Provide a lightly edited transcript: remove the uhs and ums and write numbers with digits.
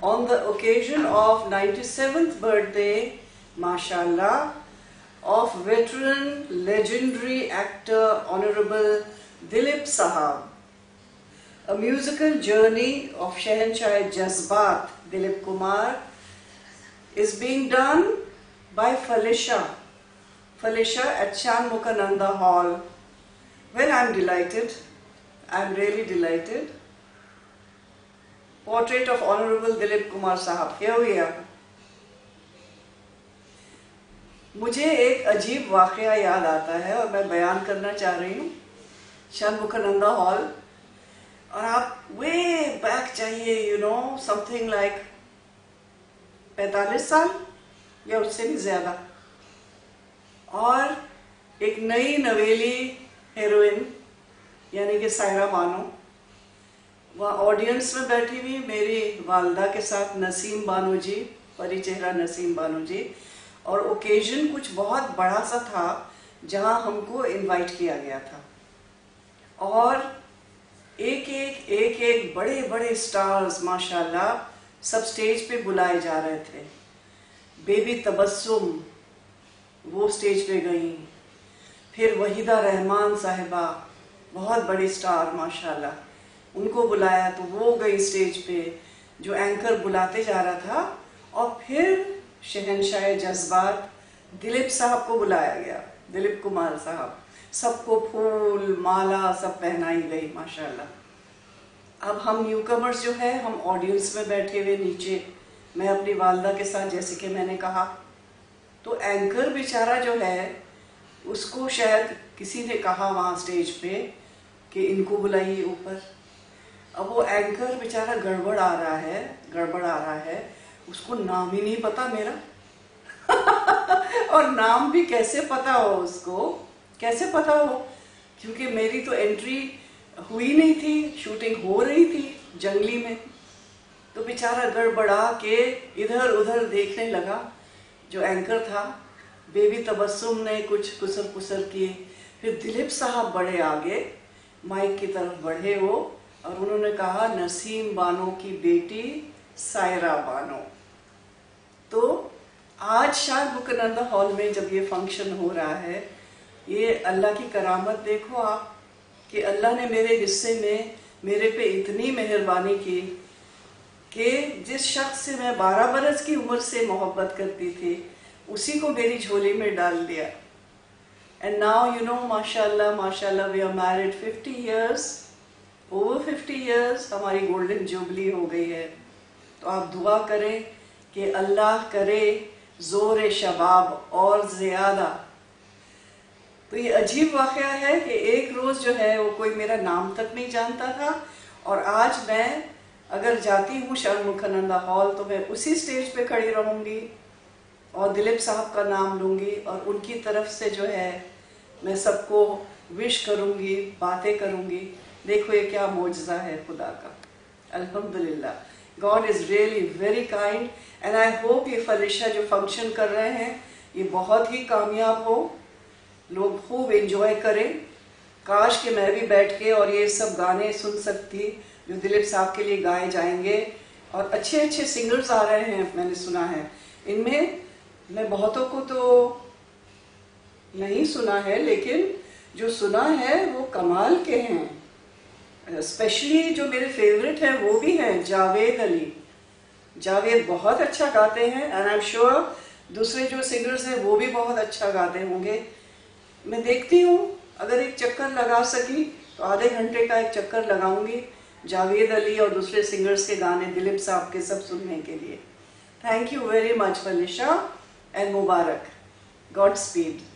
on the occasion of 97th birthday, mashallah, of veteran legendary actor Honorable Dilip Sahab. A musical journey of Shahenshah Jazbaat Dilip Kumar is being done by Falisha at Shanmukhanand Hall. Well, I'm delighted. I'm really delighted. Portrait of Honorable Dilip Kumar Sahab. Here we are. मुझे एक अजीब वाक़या याद आता है और मैं बयान करना चाह रही हूँ. शनमुखानंद हॉल, और आप वे बैक चाहिए, यू नो, समथिंग लाइक 45 साल या उससे भी ज़्यादा, और एक नई नवेली हीरोइन यानी कि सायरा बानो वहाँ ऑडियंस में बैठी हुई, मेरी वालदा के साथ नसीम बानो जी, परिचेहरा नसीम बानो जी, और ओकेजन कुछ बहुत बड़ा सा था जहाँ हमको इनवाइट किया गया था, और एक बड़े बड़े स्टार्स माशाल्लाह सब स्टेज पे बुलाए जा रहे थे. बेबी तबस्सुम वो स्टेज पे गई, फिर वहीदा रहमान साहिबा बहुत बड़ी स्टार माशाल्लाह, उनको बुलाया तो वो गई स्टेज पे, जो एंकर बुलाते जा रहा था, और फिर शहनशाह जज्बात दिलीप साहब को बुलाया गया, दिलीप कुमार साहब. सबको फूल माला सब पहनाई गई माशाल्लाह. अब हम न्यूकमर्स जो है, हम ऑडियंस में बैठे हुए नीचे, मैं अपनी वालदा के साथ, जैसे कि मैंने कहा, तो एंकर बेचारा जो है उसको शायद किसी ने कहा वहाँ स्टेज पे कि इनको बुलाइए ऊपर. अब वो एंकर बेचारा गड़बड़ आ रहा है, उसको नाम ही नहीं पता मेरा और नाम भी कैसे पता हो उसको, कैसे पता हो, क्योंकि मेरी तो एंट्री हुई नहीं थी, शूटिंग हो रही थी जंगली में. तो बेचारा गड़बड़ा के इधर उधर देखने लगा. जो एंकर था बेबी तबस्सुम ने कुछ कुसर कुसर किए, फिर दिलीप साहब बड़े आगे माइक की तरफ बढ़े वो, और उन्होंने कहा नसीम बानो की बेटी सायरा बानो. तो आज शानमुखानंद हॉल में जब ये फंक्शन हो रहा है, ये अल्लाह की करामत देखो आप, कि अल्लाह ने मेरे हिस्से में मेरे पे इतनी मेहरबानी की कि जिस शख्स से मैं 12 बरस की उम्र से मोहब्बत करती थी, उसी को मेरी झोली में डाल दिया. एंड नाउ यू नो, माशाल्लाह माशाल्लाह, we are married 50 years, over 50 years, हमारी गोल्डन जुबली हो गई है. तो आप दुआ करें कि अल्लाह करे जोर शबाब और ज़्यादा. तो ये अजीब वाक़या है कि एक रोज़ जो है वो कोई मेरा नाम तक नहीं जानता था, और आज मैं अगर जाती हूँ शनमुखानंद हॉल तो मैं उसी स्टेज पे खड़ी रहूँगी और दिलीप साहब का नाम लूँगी, और उनकी तरफ से जो है मैं सबको विश करूँगी, बातें करूँगी. देखो ये क्या मौजज़ा है खुदा का. अल्हम्दुलिल्लाह, God is really very kind, and I hope ये फलिशा जो फंक्शन कर रहे हैं ये बहुत ही कामयाब हो, लोग खूब एंजॉय करें. काश कि मैं भी बैठ के और ये सब गाने सुन सकती जो दिलीप साहब के लिए गाए जाएंगे, और अच्छे अच्छे सिंगर्स आ रहे हैं मैंने सुना है. इनमें मैं बहुतों को तो नहीं सुना है, लेकिन जो सुना है वो कमाल के हैं. स्पेशली जो मेरे फेवरेट हैं वो भी हैं, जावेद अली. जावेद बहुत अच्छा गाते हैं, एंड आई एम श्योर दूसरे जो सिंगर्स हैं वो भी बहुत अच्छा गाते होंगे. मैं देखती हूँ अगर एक चक्कर लगा सकी तो आधे घंटे का एक चक्कर लगाऊंगी जावेद अली और दूसरे सिंगर्स के गाने, दिलीप साहब के, सब सुनने के लिए. Thank you very much Falisha, and मुबारक. God speed.